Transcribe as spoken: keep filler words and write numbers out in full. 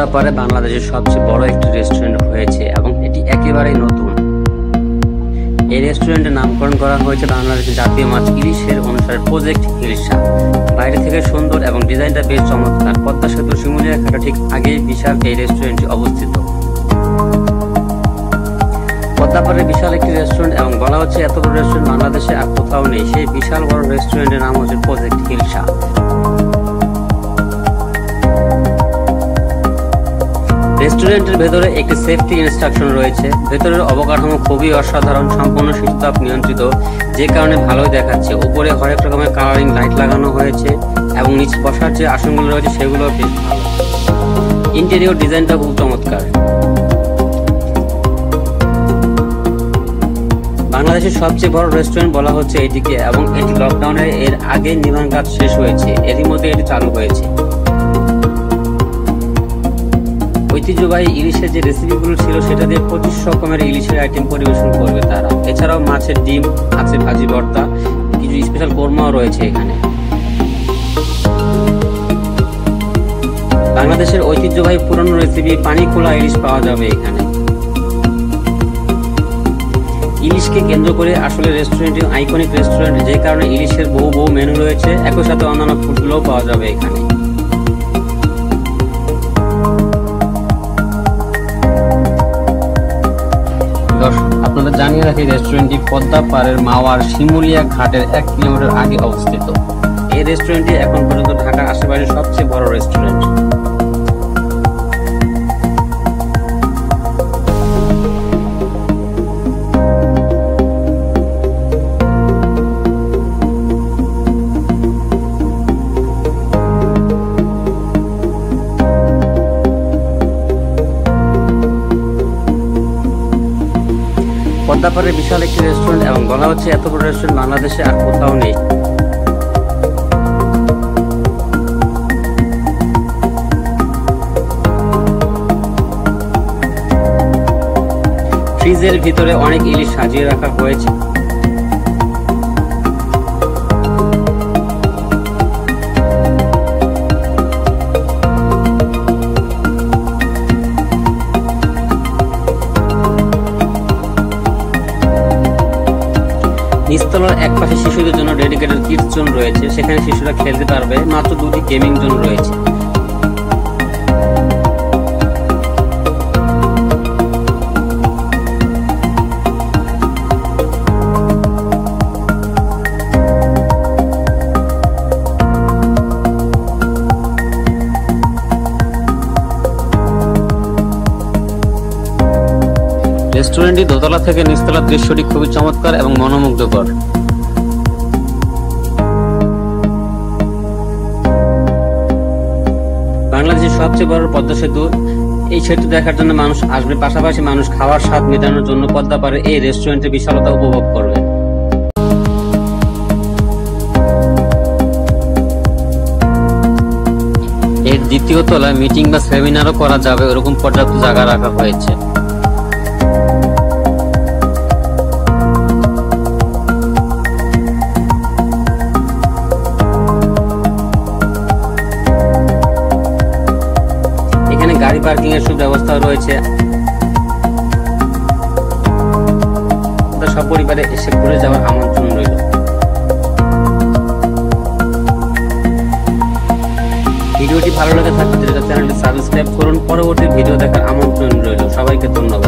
পদ্মাপাড়ে বাংলাদেশের সবচেয়ে বড় একটি রেস্টুরেন্ট হয়েছে এবং এটি একেবারেই নতুন। এই রেস্টুরেন্টের নামকরণ করা হয়েছে বাংলাদেশের জাতীয় মাছ ইলিশের অনুসারে প্রজেক্ট ইলিশা। বাইরে থেকে সুন্দর এবং ডিজাইনটা বেশ চমৎকার। পদ্মা সেতু শিমুলিয়া ঘাটের ঠিক আগেই বিশাল এই রেস্টুরেন্টটি অবস্থিত। পদ্মাপাড়ে বিশাল একটি রেস্টুরেন্ট এবং বলা হচ্ছে এত বড় রেস্টুরেন্ট বাংলাদেশে আর কোথাও নেই। সেই বিশাল বড় রেস্টুরেন্টের নাম হচ্ছে প্রজেক্ট ইলিশা। রেস্টুরেন্টের ভেতরে একটি সেফটি ইনস্ট্রাকশন রয়েছে। ভেতরের অবকাঠামো খুবই অসাধারণ, সম্পূর্ণ শীততাপ নিয়ন্ত্রিত, যে কারণে ভালোই দেখাচ্ছে। উপরে হরেক রকমের কালারিং লাইট লাগানো হয়েছে এবং নিচে বসার যে আসনগুলো রয়েছে সেগুলো বেশ ভালো। ইন্টেরিয়র ডিজাইনটা খুব চমৎকার। বাংলাদেশের সবচেয়ে বড় রেস্টুরেন্ট বলা হচ্ছে এটিকে এবং এটি লকডাউনের এর আগে নির্মাণ কাজ শেষ হয়েছে, এরই মধ্যে এটি চালু হয়েছে। ঐতিহ্যবাহী ইলিশের যে রেসিপিগুলো ছিল সেটা দিয়ে পঁচিশ রকমের ইলিশের আইটেম পরিবেশন করবে তারা। এছাড়াও মাছের ডিম আছে, ভাজি ভর্তা, কিছু স্পেশাল কোরমাও রয়েছে এখানে। বাংলাদেশের ঐতিহ্যবাহী পুরনো রেসিপি পানি খোলা ইলিশ পাওয়া যাবে এখানে। ইলিশকে কেন্দ্র করে আসলে রেস্টুরেন্টটি আইকনিক রেস্টুরেন্ট, যে কারণে ইলিশের বহু বহু মেনু রয়েছে, একই সাথে অন্যান্য ফুডগুলোও পাওয়া যাবে এখানে। আপনাদের জানিয়ে রাখি রেস্টুরেন্টটি পদ্মাপাড়ের মাওয়ার শিমুলিয়া ঘাটের এক কিলোমিটার আগে অবস্থিত। এই রেস্টুরেন্টটি এখন পর্যন্ত ঢাকার আশেপাশে সবচেয়ে বড় রেস্টুরেন্ট। পদ্মাপাড়ের বিশাল একটি রেস্টুরেন্ট এবং বলা হচ্ছে এত বড় রেস্টুরেন্ট বাংলাদেশে আর কোথাও নেই। ফ্রিজের ভিতরে অনেক ইলিশ সাজিয়ে রাখা হয়েছে। নিচতলার এক পাশে শিশুদের জন্য ডেডিকেটেড কিডস জোন রয়েছে, সেখানে শিশুরা খেলতে পারবে। মাত্র দুটি গেমিং জোন রয়েছে। রেস্টুরেন্টটি দোতলা থেকে নিচতলার দৃশ্যটি খুবই চমৎকার এবং মনোমুগ্ধকর। বাংলাদেশের সবচেয়ে বড় পদ্মা সেতু, এই সেতু দেখার জন্য মানুষ আসবে, পাশাপাশি মানুষ খাওয়ার স্বাদ মেটানোর জন্য পদ্মাপাড়ে এই রেস্টুরেন্টের বিশালতা উপভোগ করবে। এর দ্বিতীয় তলায় মিটিং বা সেমিনারও করা যাবে, এরকম পর্যাপ্ত জায়গা রাখা হয়েছে। গাড়ি পার্কিং এর সুব্যবস্থা রয়েছে। সপরিবারে এসে ঘুরে যাওয়ার আমন্ত্রণ রইল। ভিডিওটি ভালো লাগে থাকলে চ্যানেলটি সাবস্ক্রাইব করুন। পরবর্তী ভিডিও দেখার আমন্ত্রণ রইল। সবাইকে ধন্যবাদ।